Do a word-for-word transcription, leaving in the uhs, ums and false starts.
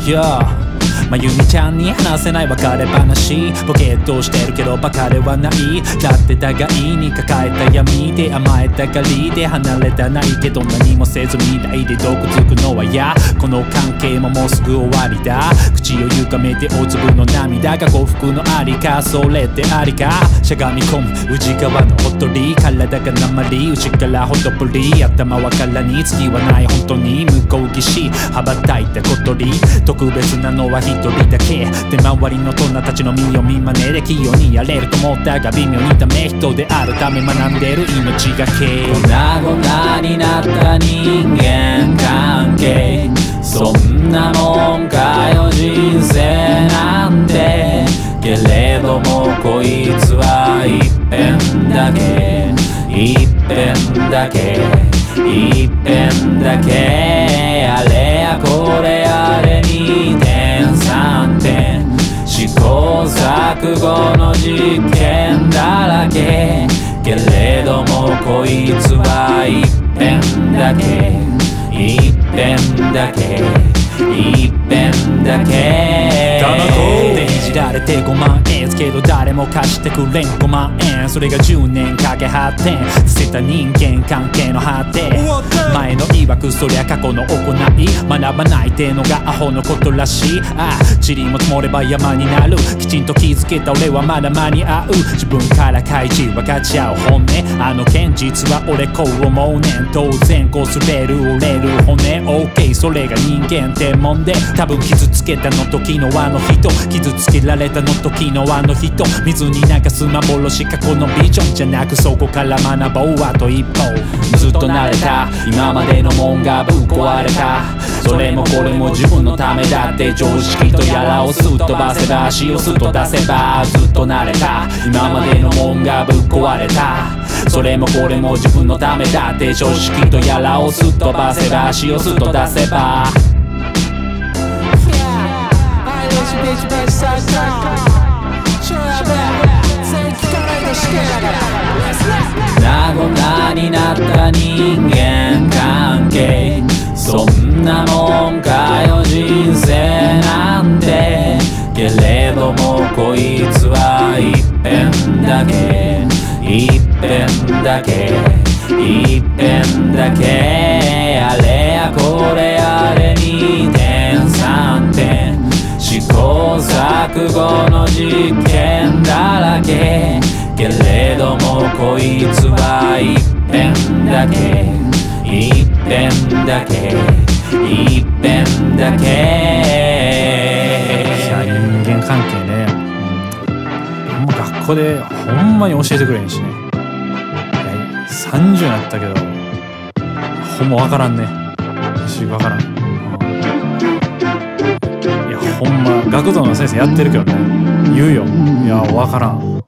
Yeahまゆみちゃんに話せない別れ話ボケっとしてるけどバカではないだって互いに抱えた闇で甘えたがりで離れたないけど何もせず未来で毒づくのはやこの関係ももうすぐ終わりだ口を歪めて大粒の涙が幸福のありかそれってありかしゃがみ込む内側のほとり体が鉛内からほとぶり頭は空に月はない本当に向こう岸羽ばたいた小鳥特別なのは一人だけで周りの大人たちの身を見真似で器用にやれると思ったが微妙にダメ人であるため学んでる命がけ粉々になった人間関係そんなもんかよ人生なんてけれどもこいつは一遍だけ一遍だけ一遍だけあれやこれあれにてんさんてん試行錯誤の実験だらけけれどもこいつは一遍だけ一遍だけ一遍だけタバコでいじられてごまん円けど誰も貸してくれんごまん円それがじゅうねんかけ発展捨てた人間関係の果て前の曰くそりゃ過去の行い学ばないってのがアホのことらしいああ塵も積もれば山になるきちんと気づけた俺はまだ間に合う自分から開示分かち合う本音あの件実は俺こう思うねん当然擦れる折れる骨 OK それが人間ってもんで多分傷つけたの時のあの人傷つけられたの時のあの人水に流す幻過去のビジョンじゃなくそこから学ぼうあと一歩ずっと慣れた今までのもんがぶっ壊れたそれもこれも自分のためだって常識とやらをすっ飛ばせば足をすっと出せばずっと慣れた今までのもんがぶっ壊れたそれもこれも自分のためだって常識とやらをすっ飛ばせば足をすっと出せば名古になった人間関係そんなもんかよ人生なんてけれどもこいつは一遍だけ一遍だけ一遍だけあれやこれあれにてんさんてん試行錯誤の実験だらけけれどもこいつは一遍だけ一遍だけ一遍だけいや人間関係ねほんま学校でほんまに教えてくれへんしねさんじゅうになったけどほんま分からんね私分からんいやほんま学童の先生やってるけどね言うよいや分からん